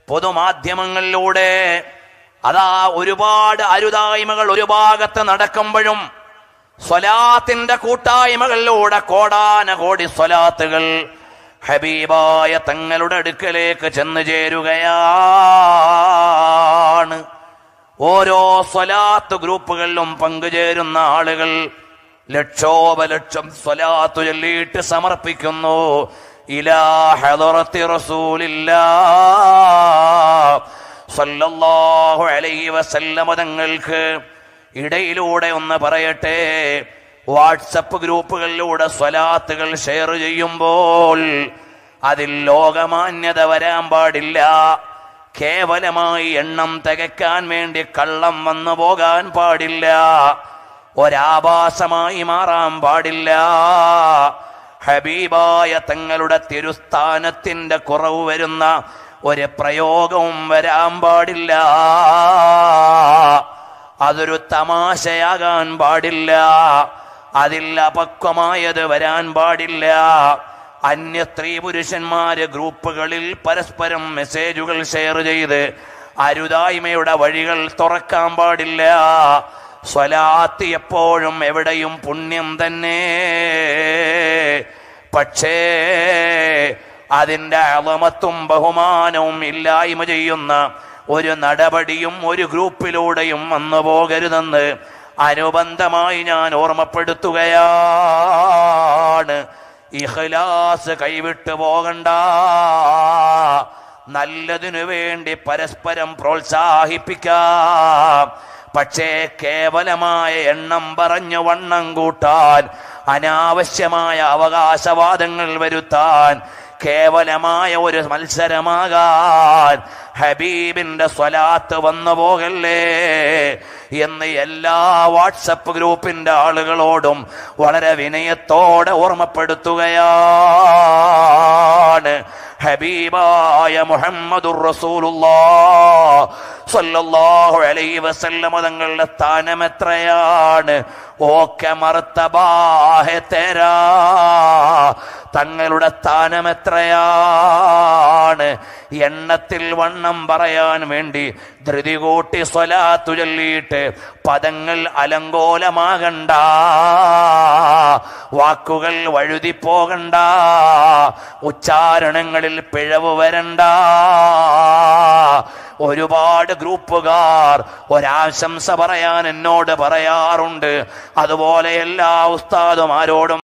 പൊതുമാധ്യമങ്ങളിലൂടെ അതാ ഒരുപാട് അരുതായ്മകൾ ഒരു ഭാഗത്ത് നടക്കുമ്പോഴും സ്വലാത്തിന്റെ കൂട്ടായ്മകളിലൂടെ കോടാനകോടി സ്വലാത്തുകൾ ഹബീബായ തങ്ങളുടെ അടുക്കലേക്ക് ചെന്നു ചേരുകയാണ്. ഓരോ സ്വലാത്ത് ഗ്രൂപ്പുകളിലും പങ്കുചേരുന്ന ആളുകൾ ലക്ഷോപലക്ഷം സ്വലാത്തു ചൊല്ലിയിട്ട് സമർപ്പിക്കുന്നു. ഇലാ ഹദറത്തി റസൂലില്ലാഹ് സല്ലല്ലാഹു അലൈഹി വസല്ലം തങ്ങൾക്ക്. ഇടയിലൂടെ ഒന്ന് പറയട്ടെ, വാട്സപ്പ് ഗ്രൂപ്പുകളിലൂടെ സ്വലാത്തുകൾ ഷെയർ ചെയ്യുമ്പോൾ അതിൽ ലോകമാന്യത വരാൻ പാടില്ല. കേവലമായി എണ്ണം തികയ്ക്കാൻ വേണ്ടി കള്ളം വന്നു പോകാൻ പാടില്ല. ഒരാഭാസമായി മാറാൻ പാടില്ല. ഹബീബായ തങ്ങളുടെ തിരുസ്ഥാനത്തിന്റെ കുറവ് വരുന്ന ഒരു പ്രയോഗവും വരാൻ പാടില്ല. അതൊരു തമാശയാകാൻ പാടില്ല. അതിൽ അപക്വമായത് വരാൻ പാടില്ല. അന്യ സ്ത്രീ പുരുഷന്മാര് ഗ്രൂപ്പുകളിൽ പരസ്പരം മെസ്സേജുകൾ ഷെയർ ചെയ്ത് അരുതായ്മയുടെ വഴികൾ തുറക്കാൻ പാടില്ല. സ്വലാത്ത് എപ്പോഴും എവിടെയും പുണ്യം തന്നെ. പക്ഷേ അതിൻ്റെ അളമത്തും ബഹുമാനവും ഇല്ലായ്മ ചെയ്യുന്ന ഒരു നടപടിയും ഒരു ഗ്രൂപ്പിലൂടെയും വന്നു പോകരുതെന്ന് അനുബന്ധമായി ഞാൻ ഓർമ്മപ്പെടുത്തുകയാണ്. ഇഖ്ലാസ് കൈവിട്ടു പോകണ്ട. നല്ലതിനു വേണ്ടി പരസ്പരം പ്രോത്സാഹിപ്പിക്കാം. പക്ഷേ കേവലമായ എണ്ണം പറഞ്ഞു വണ്ണം കൂട്ടാൻ, അനാവശ്യമായ അവകാശവാദങ്ങൾ വരുത്താൻ, കേവലമായ ഒരു മത്സരമാകാൻ ഹബീബിന്റെ സ്വലാത്ത് വന്നു പോകല്ലേ എന്ന് എല്ലാ വാട്സപ്പ് ഗ്രൂപ്പിന്റെ ആളുകളോടും വളരെ വിനയത്തോടെ ഓർമ്മപ്പെടുത്തുകയാണ്. ഹബീബായ മുഹമ്മദുർ റസൂലുള്ളാഹ് സ്വല്ലല്ലാഹു അലൈഹി വസല്ലം തങ്ങളുടെ സ്ഥാനം എത്രയാണ്? ഓക്കെ മർത്തബാ ഹെ തേരാ. തങ്ങളുടെ സ്ഥാനം എത്രയാണ്? എണ്ണത്തിൽ വണ്ണം പറയാൻ വേണ്ടി ധൃതി കൂട്ടി സ്വലാത്തു ചൊല്ലിയിട്ട് പദങ്ങൾ അലങ്കോലമാകണ്ട, വാക്കുകൾ വഴുതിപ്പോകണ്ട, ഉച്ചാരണങ്ങളിൽ പിഴവ് വരണ്ട. ഒരുപാട് ഗ്രൂപ്പുകാർ ഒരാശംസ പറയാൻ എന്നോട് പറയാറുണ്ട്. അതുപോലെ എല്ലാ ഉസ്താദുമാരോടും